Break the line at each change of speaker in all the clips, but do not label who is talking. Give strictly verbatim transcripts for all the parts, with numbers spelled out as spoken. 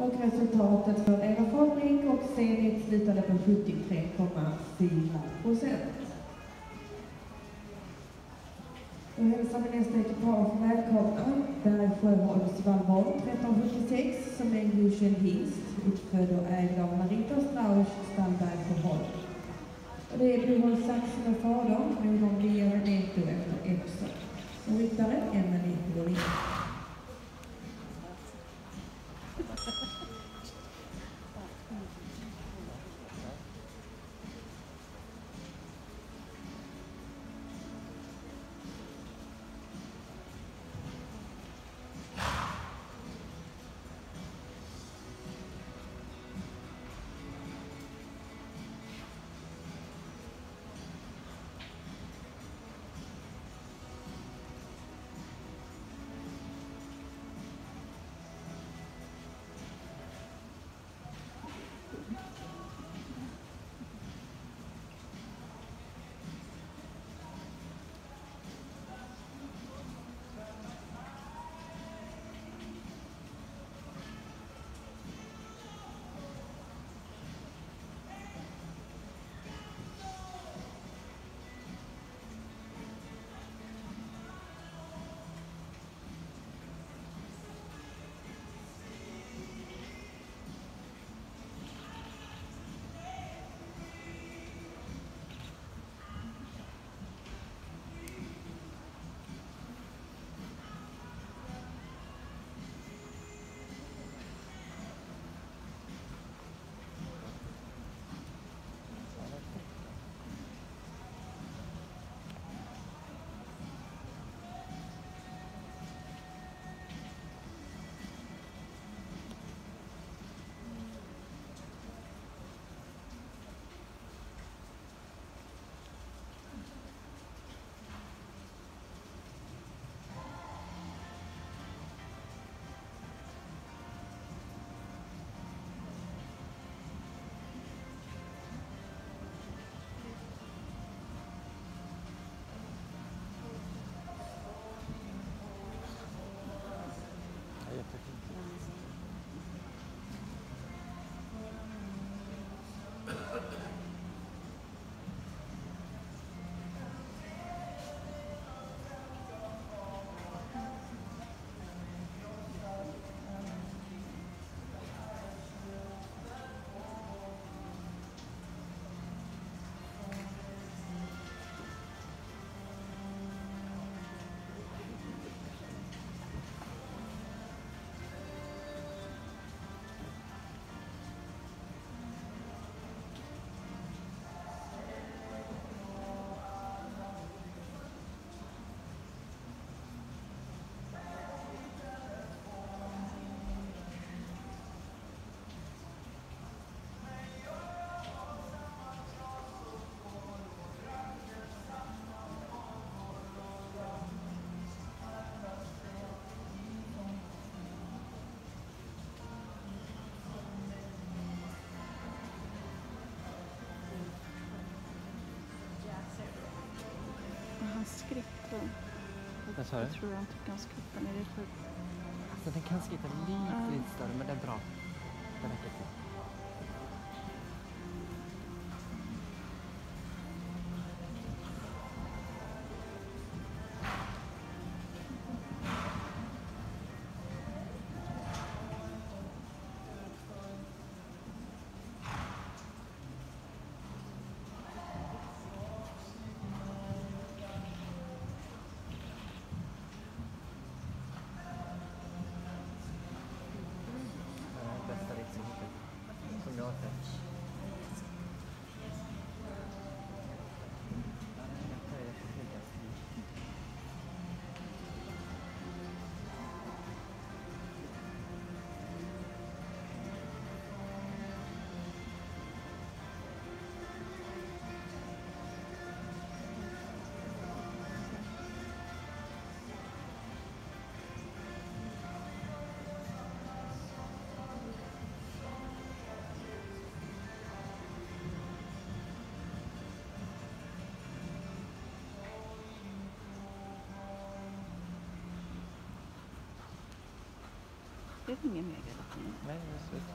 Och resultatet för Eva Folkring och Zenit slutade på sjuttiotre komma fyra procent. Då hälsar vi nästa ekipage välkomna. Där är Sjöholms Valborg tretton sjuttiosex som är en godkänd hingst, uppfödd och ägd av Marita Strauss Stallberg på Holm. Och det är Bohol Saxen och fadern, modern Lia Veneto efter Epson. Och ryttare Emelie Lorin.
Skritta.
Vad sa du?
Jag tror jag inte kan skritta ner det för...
Alltså den kan skritta lite, uh. lite större, men det är bra. Det räcker till. Bästa riktigt.
Det ringer mer hela tiden.
Nej, det är slut.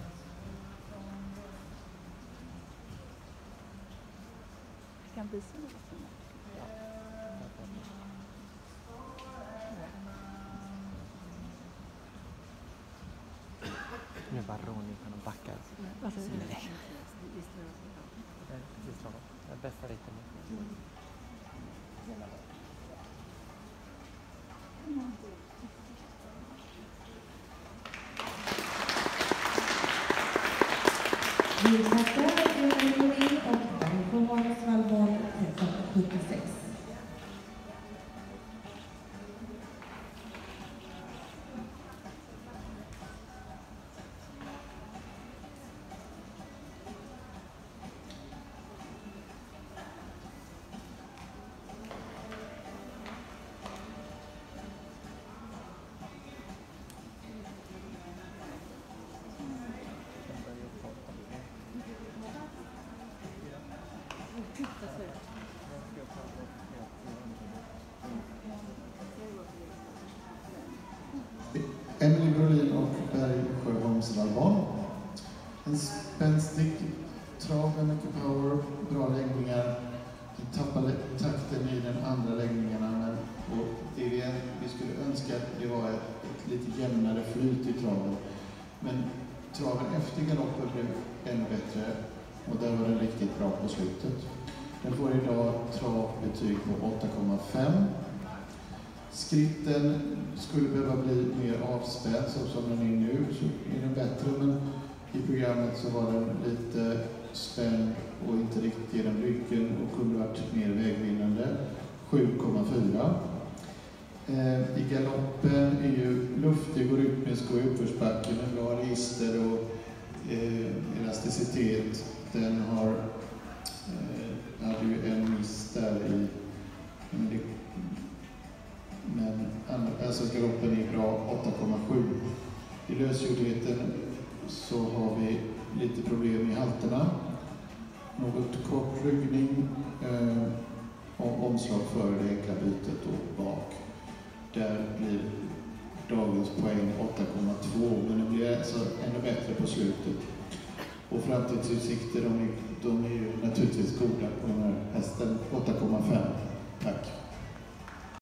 Jag kan visa det för mig.
Nu bara Ronny kan de backa.
Vad säger du?
Nej. Det är precis lagom. Det är bästa riten.
Vi tackar Jonas Molin och Bergfjord Svalbard tretton sjuttiosex.
Emily Brolin och Bergsjöholm Svalbard. En spänstig trav med mycket power, bra läggningar. Vi tappade takten i den andra läggningarna, men och det vi, vi skulle önska att det var ett, ett lite jämnare flyt i traven. Men traven efter galoppen blev ännu bättre och där var den riktigt bra på slutet. Den får idag travbetyg på åtta komma fem. Skritten skulle behöva bli mer avspänd, så som den är nu så är den bättre, men i programmet så var den lite spänd och inte riktigt genom ryggen och kunde varit mer vägvinnande, sju komma fyra. Eh, I galoppen är ju luftig och rytmisk och uppförsbacken med bra register och eh, elasticitet. Den har eh, hade ju en miss där i men alltså galoppen är bra, åtta komma sju. I lösgjordheten så har vi lite problem i halterna. Något kort ryggning eh, och omslag före det enkla bytet och bak. Där blir dagens poäng åtta komma två, men det blir alltså ännu bättre på slutet. Och framtidsutsikter, de är, de är ju naturligtvis goda på den här hästen, åtta komma fem. Tack.